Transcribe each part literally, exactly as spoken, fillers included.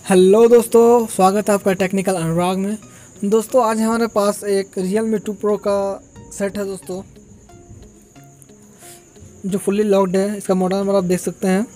Hello दोस्तों, स्वागत है आपका टेक्निकल अनुराग में। दोस्तों आज हमारे पास एक Realme टू Pro का सेट है दोस्तों, जो फुल्ली लॉक्ड है। इसका मॉडल नंबर आप देख सकते हैं।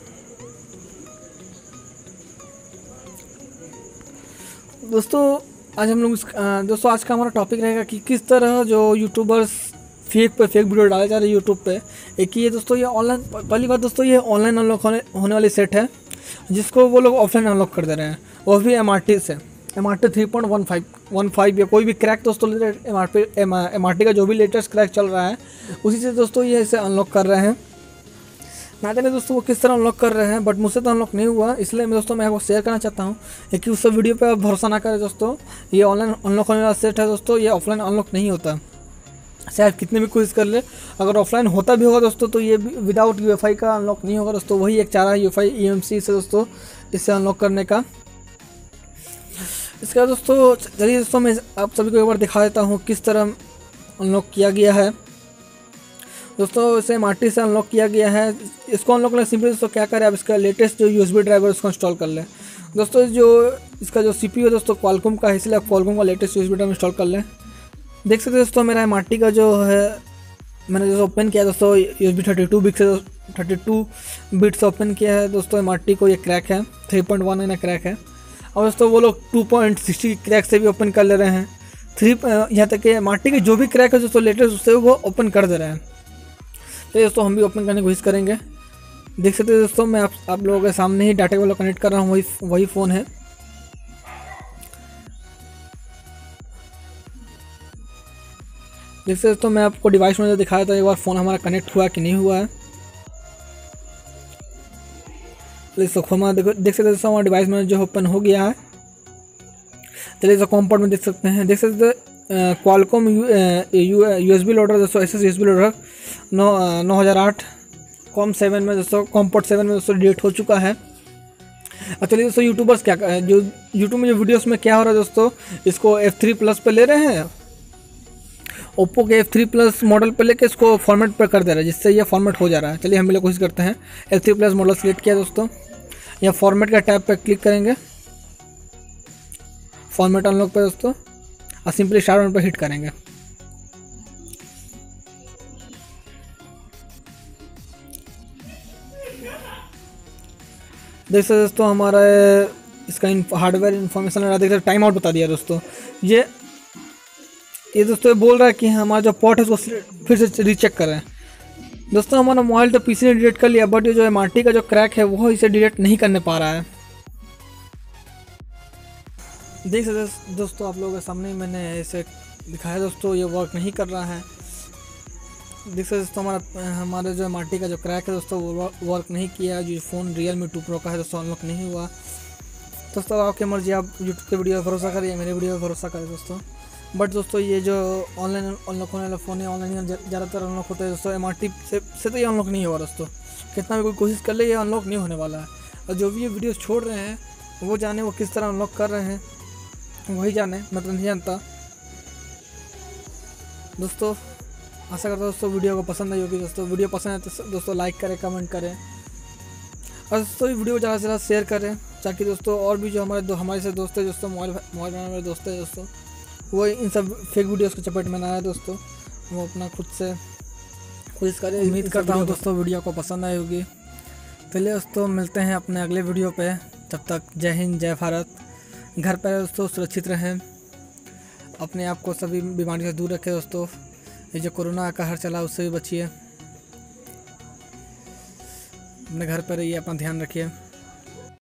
दोस्तों आज हम लोग दोस्तों आज का हमारा टॉपिक रहेगा कि किस तरह जो यूट्यूबर्स फेक पे फेक वीडियो डाले जा रहे हैं यूट्यूब पे। एक ये दोस्तों ये ऑनलाइन, पहली बात दोस्तों ये ऑनलाइन अनलॉक होने होने वाली सेट है, जिसको वो लोग ऑफलाइन अनलॉक कर दे रहे हैं, वो भी एम आर टी से। M R T three point one five one five या कोई भी क्रैक दोस्तों M R P M R T का जो भी लेटेस्ट क्रैक चल रहा है उसी से दोस्तों ये इसे अनलॉक कर रहे हैं। ना जाने दोस्तों वो किस तरह अनलॉक कर रहे हैं, बट मुझसे तो अनलॉक नहीं हुआ, इसलिए मैं दोस्तों मैं आपको शेयर करना चाहता हूँ कि उस वीडियो पर आप भरोसा ना करें दोस्तों। ये ऑनलाइन अनलॉक होने वाला सेट है दोस्तों, ये ऑफलाइन अनलॉक नहीं होता। चाहे आप कितने भी कोशिश कर ले, अगर ऑफलाइन होता भी होगा दोस्तों तो ये विदाउट यू एफ आई का अनलॉक नहीं होगा दोस्तों। वही एक चारा U F I E M C से दोस्तों इसे अनलॉक करने का। इसका दोस्तों चलिए दोस्तों मैं आप सभी को एक बार दिखा देता हूँ किस तरह अनलॉक किया गया है। दोस्तों इसे एम आर टी से अनलॉक किया गया है। इसको अनलॉक करने सिंपली दोस्तों क्या करें, आप इसका लेटेस्ट जो यू एस बी ड्राइवर उसको इंस्टॉल कर लें। दोस्तों जो इसका जो सी पी यू है दोस्तों क्वालकॉम का है, इसलिए आप क्वालकॉम का latest U S B driver install कर लें। देख सकते हैं दोस्तों मेरा एम आर टी का जो है मैंने जो ओपन किया दोस्तों U S B thirty two bit से थर्टी टू बिट से ओपन किया है दोस्तों। एम आर टी को ये क्रैक है, थ्री पॉइंट वन ना क्रैक है, और दोस्तों वो लोग टू पॉइंट सिक्सटी क्रैक से भी ओपन कर ले रहे हैं। थ्री यहाँ तक कि एम आर टी के जो भी क्रैक है दोस्तों लेटेस्ट उससे वो ओपन कर दे रहे हैं। तो दोस्तों हम भी ओपन करने की कोशिश करेंगे। देख सकते हैं दोस्तों मैं आप आप लोगों के सामने ही डाटा वाला कनेक्ट कर रहा हूँ, वही वही फ़ोन है। देख सकते दोस्तों मैं आपको डिवाइस में दिखाया था एक बार फ़ोन हमारा कनेक्ट हुआ कि नहीं हुआ है। देखो हमारा देखो देख सकते दोस्तों हमारा डिवाइस में जो ओपन हो गया है। चलिए दोस्तों कॉम्पोर्ट में देख सकते हैं, देख सकते हैं Qualcomm U U S B loader दोस्तों S S U S B loader नौ नौ हज़ार आठ कॉम सेवन में दोस्तों कॉम्पोर्ट सेवन में दोस्तों डिलीट हो चुका है। और चलिए दोस्तों यूट्यूबर्स क्या जो यूट्यूब में जो वीडियोस में क्या हो रहा है दोस्तों, इसको एफ थ्री प्लस पे ले रहे हैं, ओप्पो के एफ थ्री प्लस मॉडल पे लेके इसको फॉर्मेट पर कर दे रहा है, जिससे ये फॉर्मेट हो जा रहा है। चलिए हम लोग कोशिश करते हैं। F three plus model select किया दोस्तों, या फॉर्मेट का टैब पे क्लिक करेंगे, फॉर्मेट अनलॉक पे दोस्तों, और सिंपली स्टार्ट बटन पर हिट करेंगे। देख सकते दोस्तों हमारा इसका हार्डवेयर इन्फॉर्मेशन देख सकते टाइम आउट बता दिया दोस्तों। ये ये दोस्तों ये बोल रहा है कि हमारा जो पोर्ट है उसको फिर से रीचेक करें। दोस्तों हमारा मोबाइल तो पीसी ने डिलीट कर लिया, बट ये जो एम आर टी का जो क्रैक है वो इसे डिलीट नहीं करने पा रहा है। देख सकते दोस्तों आप लोगों के सामने मैंने इसे दिखाया दोस्तों, ये वर्क नहीं कर रहा है। देख सकते दोस्तों हमारा हमारे जो एम आर टी का जो क्रैक है दोस्तों वो वर्क नहीं किया। जो फ़ोन Realme टू Pro का है दोस्तों अनलॉक नहीं हुआ। दोस्तों आपकी मर्जी, आप यूट्यूब के वीडियो पर भरोसा करें या मेरे वीडियो पर भरोसा करें दोस्तों। बट दोस्तों ये जो ऑनलाइन अनलॉक होने वाला फ़ोन है, ऑनलाइन ज़्यादातर अनलॉक होता है दोस्तों। एम आर टी से, से तो ये अनलॉक नहीं होगा दोस्तों, कितना भी कोई कोशिश कर ले ये अनलॉक नहीं होने वाला है। और जो भी ये वीडियो छोड़ रहे हैं वो जाने वो किस तरह अनलॉक कर रहे हैं, वही जाने, मैं तो नहीं जानता दोस्तों। आशा करता हूँ दोस्तों वीडियो को पसंद आई होगी दोस्तों। वीडियो पसंद है तो दोस्तों लाइक करें, कमेंट करें, और दोस्तों वीडियो को ज़्यादा से ज़्यादा शेयर करें, ताकि दोस्तों और भी जो हमारे दो हमारे से दोस्त है दोस्तों, मोबाइल मोबाइल बनाने वाले दोस्त है दोस्तों, वो इन सब फेक वीडियोस के चपेट में ना आए दोस्तों। वो अपना खुद से कोशिश करें। उम्मीद करता हूँ दोस्तों वीडियो को पसंद आई होगी। चलिए दोस्तों मिलते हैं अपने अगले वीडियो पे, तब तक जय हिंद जय भारत। घर पर दोस्तों सुरक्षित रहें, अपने आप को सभी बीमारी से दूर रखें दोस्तों। ये जो कोरोना का हर चला उससे भी बचिए, अपने घर पर रहिए, अपना ध्यान रखिए।